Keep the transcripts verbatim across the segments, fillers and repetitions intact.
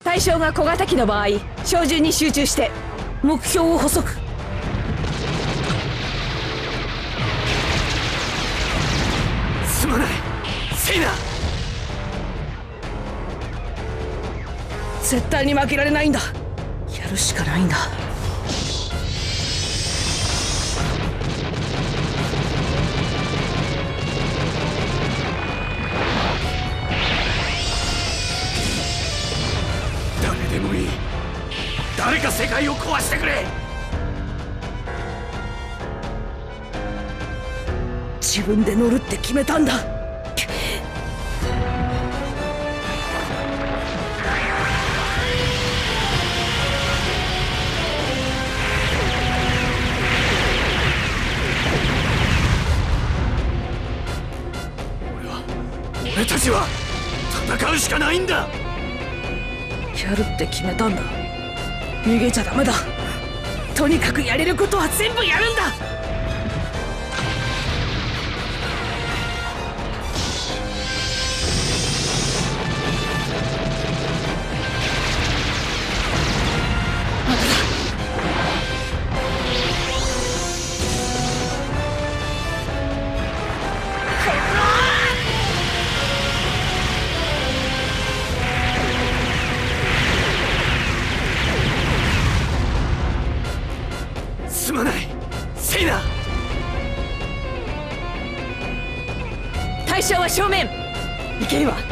対象が小型機の場合、照準に集中して目標を捕捉。 すまないセイナ。 絶対に負けられないんだ。やるしかないんだ。 誰でもいい。誰か世界を壊してくれ。 自分で乗るって決めたんだ。 俺たちは戦うしかないんだ。 やるって決めたんだ。逃げちゃダメだ。とにかくやれることは全部やるんだ。まだだ。 すまないセイナ。 対象は正面。いけるわ。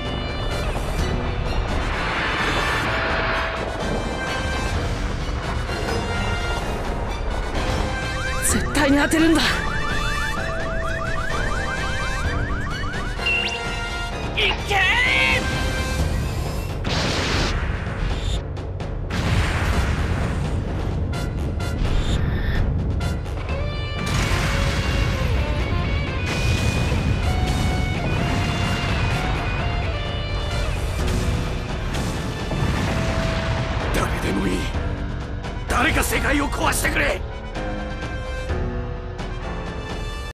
絶対に当てるんだ。いけー！ 誰でもいい。誰か世界を壊してくれ。